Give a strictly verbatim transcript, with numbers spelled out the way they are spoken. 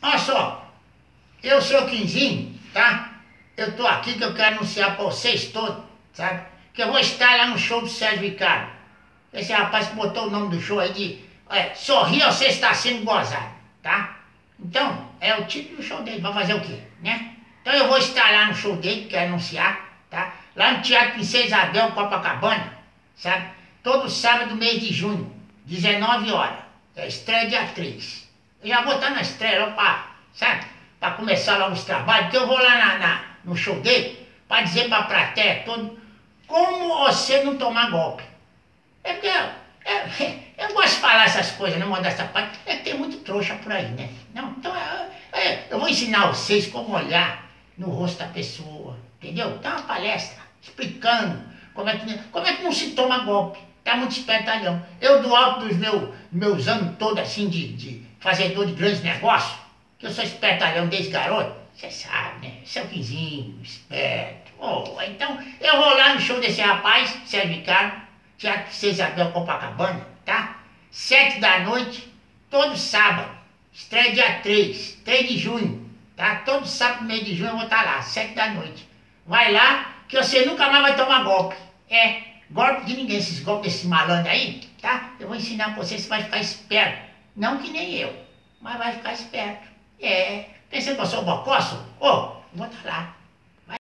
Olha só, eu sou o Quinzinho, tá? Eu tô aqui que eu quero anunciar pra vocês todos, sabe? Que eu vou estar lá no show do Sérgio Ricardo. Esse rapaz que botou o nome do show aí de é, Sorria ou Você Está Sendo Gozado, tá? Então, é o título do show dele, vai fazer o quê, né? Então eu vou estar lá no show dele, quero anunciar, tá? Lá no Teatro Princesa Isabel, Copacabana, sabe? Todo sábado do mês de junho, dezenove horas. É estreia dia três. Eu já vou estar na estreia logo pra, sabe? Pra começar logo os trabalhos, porque eu vou lá na, na, no show dele pra dizer pra plateia todo como você não tomar golpe. É porque eu, eu, eu gosto de falar essas coisas, não mandar essa parte, é que tem muito trouxa por aí, né? Não, então eu, eu, eu vou ensinar vocês como olhar no rosto da pessoa, entendeu? Dá uma palestra explicando como é que, como é que não se toma golpe. Tá muito espertalhão. Eu, do alto dos meu, meus anos todos assim de, de fazedor de grandes negócios, que eu sou espertalhão desde garoto, você sabe, né? Seu Quinzinho, esperto. Oh, então, eu vou lá no show desse rapaz, Sérgio Ricardo, Teatro Princesa Isabel, Copacabana, tá? Sete da noite, todo sábado. Estreia dia três, três de junho, tá? Todo sábado, mês de junho, eu vou estar lá, sete da noite. Vai lá, que você nunca mais vai tomar golpe. É, golpe de ninguém, esses golpes desses malandros aí, tá? Eu vou ensinar pra você, você vai ficar esperto. Não que nem eu, mas vai ficar esperto. É, pensando que eu sou bocosso? Ô, oh, eu vou estar lá.